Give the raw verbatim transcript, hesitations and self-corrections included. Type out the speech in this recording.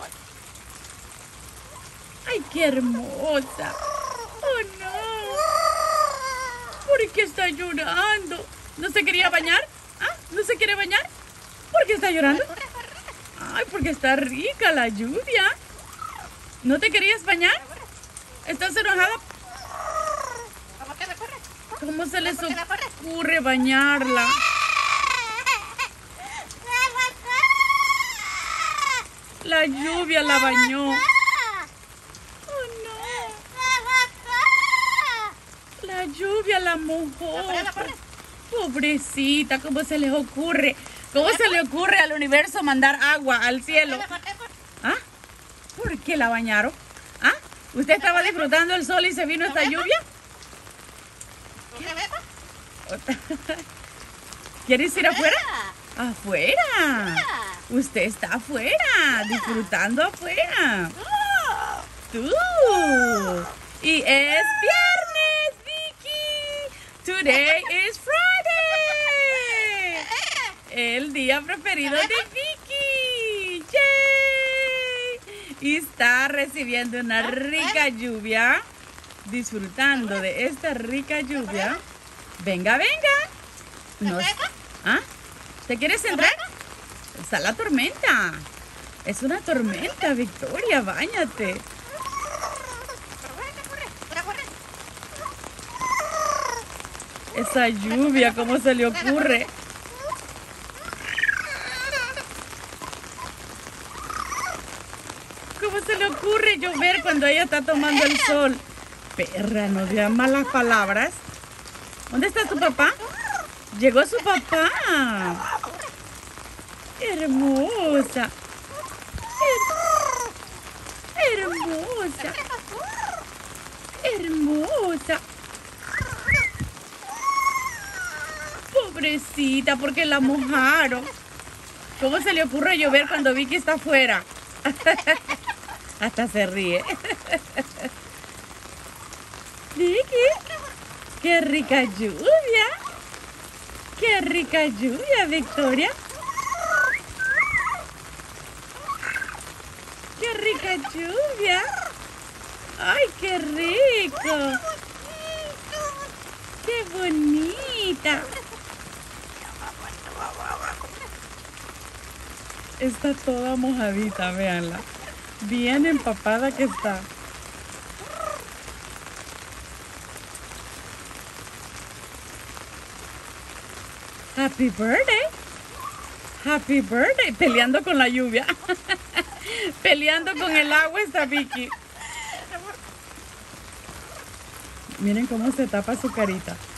¡Ay, qué hermosa! ¡Oh, no! ¿Por qué está llorando? ¿No se quería bañar? ¿Ah? ¿No se quiere bañar? ¿Por qué está llorando? ¡Ay, porque está rica la lluvia! ¿No te querías bañar? ¿Estás enojada? ¿Cómo se les ocurre bañarla? La lluvia la bañó. ¡Oh, no! La lluvia la mojó. Pobrecita, ¿cómo se les ocurre? ¿Cómo se le ocurre al universo mandar agua al cielo? ¿Ah? ¿Por qué la bañaron? ¿Ah? ¿Usted estaba disfrutando el sol y se vino esta lluvia? ¿Quieres ir afuera? ¡Afuera! Usted está afuera, disfrutando afuera. ¡Tú! Y es viernes, Vicky. Today is Friday. El día preferido de Vicky. ¡Yay! Y está recibiendo una rica lluvia. Disfrutando de esta rica lluvia. Venga, venga. Nos... ¿Ah? ¿Te quieres entrar? Está la tormenta. Es una tormenta, Victoria. Báñate. Esa lluvia, ¿cómo se le ocurre? ¿Cómo se le ocurre llover cuando ella está tomando el sol? Perra, no digas malas palabras. ¿Dónde está tu papá? Llegó su papá. Hermosa. Her hermosa. Hermosa. Pobrecita, porque la mojaron. ¿Cómo se le ocurre llover cuando Vicky está afuera? Hasta se ríe. Vicky, qué rica lluvia. Qué rica lluvia, Victoria. Qué rica lluvia. Ay, qué rico. Qué bonita. Está toda mojadita, véanla. Bien empapada que está. Happy birthday. Happy birthday. Peleando con la lluvia. Peleando con el agua está Vicky. Miren cómo se tapa su carita.